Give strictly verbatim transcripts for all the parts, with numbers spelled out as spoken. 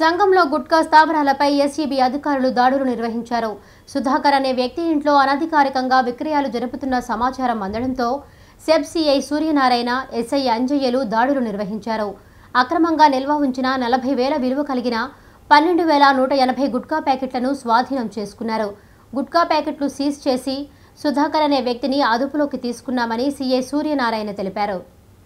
సంఘంలో గుట్కా స్థావరాలపై ఎస్ఈబీ అధికారులు దాడులు నిర్వహించారు. సుధాకర్ అనే వ్యక్తి ఇంట్లో అనధికారికంగా విక్రయాలు జరుపుతున్న సమాచారం అందడంతో సెబ్ సిఐ సూర్యనారాయణ, ఎస్ఐ అంజయ్యలు దాడులు నిర్వహించారు. అక్రమంగా నిల్వ ఉంచిన నలభై వేల విలువ కలిగిన పన్నెండు వేల నూట ఎనభై గుట్కా ప్యాకెట్లను స్వాధీనం చేసుకున్నారు. గుట్కా ప్యాకెట్లు సీజ్ చేసి సుధాకర్ అనే వ్యక్తిని అదుపులోకి తీసుకున్నామని సిఐ సూర్యనారాయణ తెలిపారు.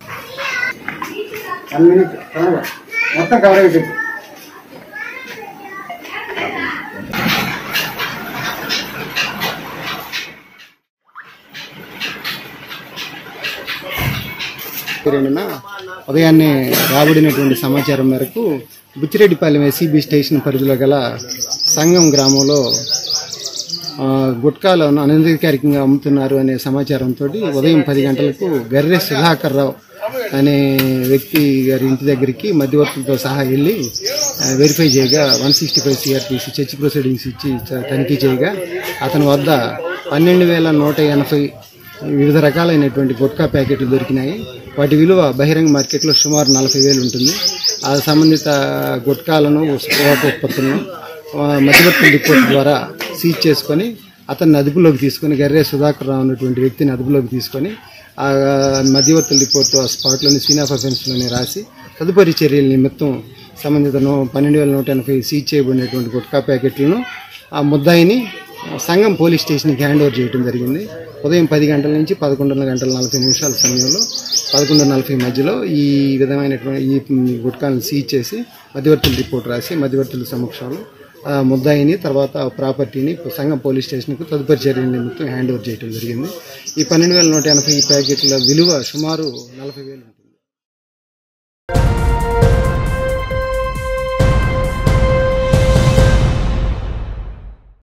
ఉదయాన్నే రాబడినటువంటి సమాచారం మేరకు బుచ్చిరెడ్డిపాలెం ఎస్ఈబీ స్టేషన్ పరిధిలో గల సంగం గ్రామంలో గుట్కాలను అనధికారికంగా అమ్ముతున్నారు అనే సమాచారంతో ఉదయం పది గంటలకు గర్రె సుధాకర్ రావు అనే వ్యక్తి గారి ఇంటి దగ్గరికి మధ్యవర్తులతో సహా వెళ్ళి వెరిఫై చేయగా one sixty five CRPC search proceedings ఇచ్చి తనిఖీ చేయగా అతని వద్ద పన్నెండు వేల నూట ఎనభై వివిధ రకాలైనటువంటి గుట్కా ప్యాకెట్లు దొరికినాయి. వాటి విలువ బహిరంగ మార్కెట్లో సుమారు నలభై వేలు ఉంటుంది. ఆ సంబంధిత గుట్కాలను ఉత్పత్తులను మధ్యవర్తుల రిపోర్ట్ ద్వారా సీజ్ చేసుకొని అతన్ని అదుపులోకి తీసుకొని గర్రె సుధాకర్ రావు అన్నటువంటి వ్యక్తిని అదుపులోకి తీసుకొని ఆ మధ్యవర్తుల రిపోర్ట్ ఆ స్పాట్లోని సీన్ ఆఫ్ అఫెన్స్లోనే రాసి తదుపరి చర్యల నిమిత్తం సంబంధిత పన్నెండు వేల నూట ఎనభై సీజ్ చేయబడినటువంటి గుట్కా ప్యాకెట్లను ఆ ముద్దాయిని సంగం పోలీస్ స్టేషన్కి హ్యాండ్ ఓవర్ చేయడం జరిగింది. ఉదయం పది గంటల నుంచి పదకొండున్నర గంటల నలభై నిమిషాల సమయంలో పదకొండు నలభై మధ్యలో ఈ విధమైనటువంటి ఈ గుట్కాలను సీజ్ చేసి మధ్యవర్తుల రిపోర్ట్ రాసి మధ్యవర్తుల సమక్షంలో ముద్దాయిని తర్వాత ప్రాపర్టీని సంగం పోలీస్ స్టేషన్కు తదుపరి చర్యల నిమిత్తం హ్యాండ్ ఓవర్ చేయడం జరిగింది. ఈ పన్నెండు వేల నూట ఎనభై ప్యాకెట్ల విలువ సుమారు నలభై వేలు.